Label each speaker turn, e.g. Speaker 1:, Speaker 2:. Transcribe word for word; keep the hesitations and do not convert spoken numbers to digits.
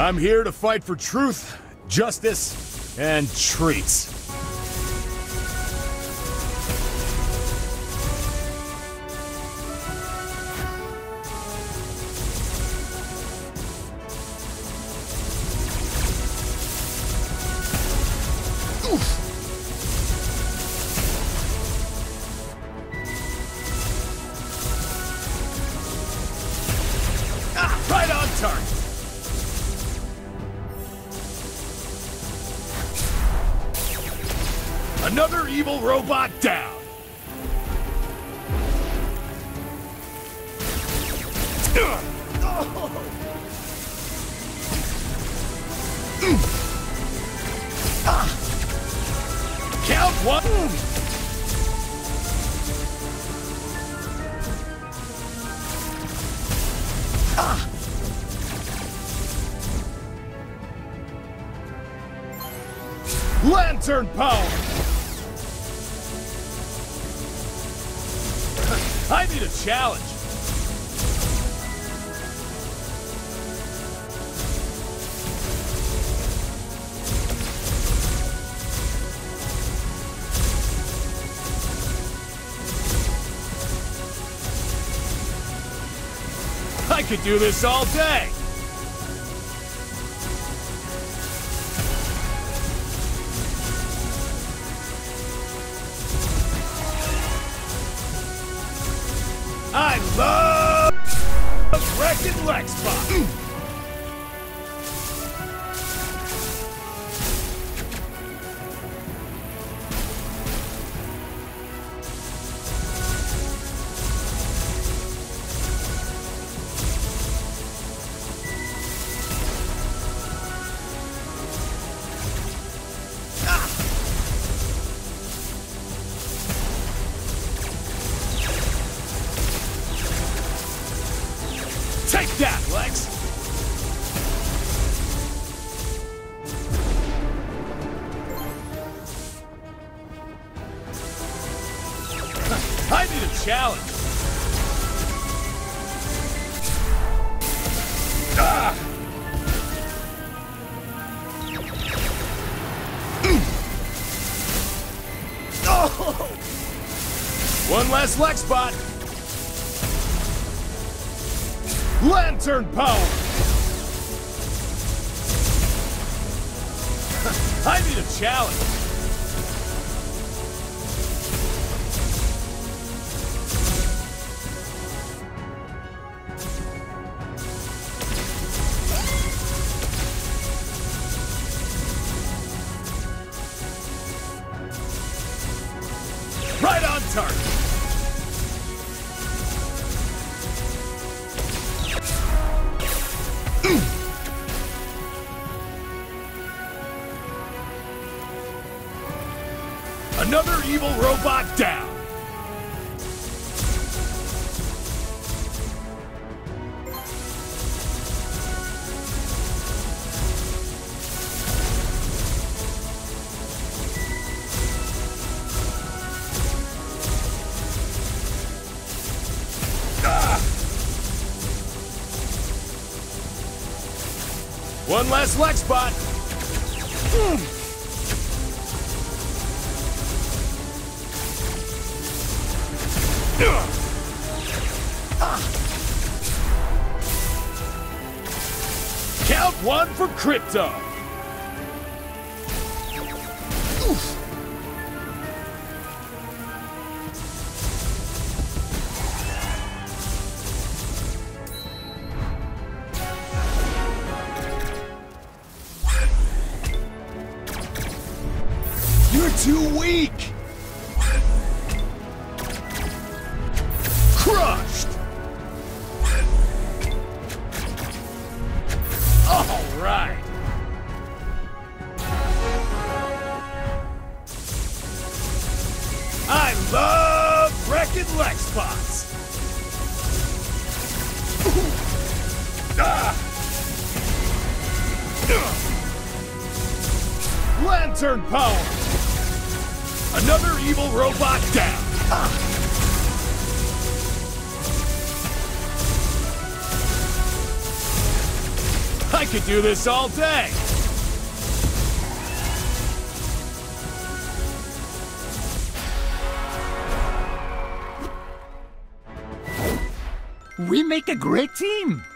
Speaker 1: I'm here to fight for truth, justice, and treats. Right on target. Another evil robot down. Count one. Ah. Lantern power! I need a challenge! I could do this all day! I love wrecking leg spot. Take that, Lex! I need a challenge! Ah! Oh! One less Lex spot! Lantern power! I need a challenge! Right on target! Another evil robot down! Ah! One less leg spot! Mm. Count one for Krypto! Oof. You're too weak! Crushed! All right! I love wrecking leg spots! Ah. Lantern power! Another evil robot down! Ah. I could do this all day!
Speaker 2: We make a great team!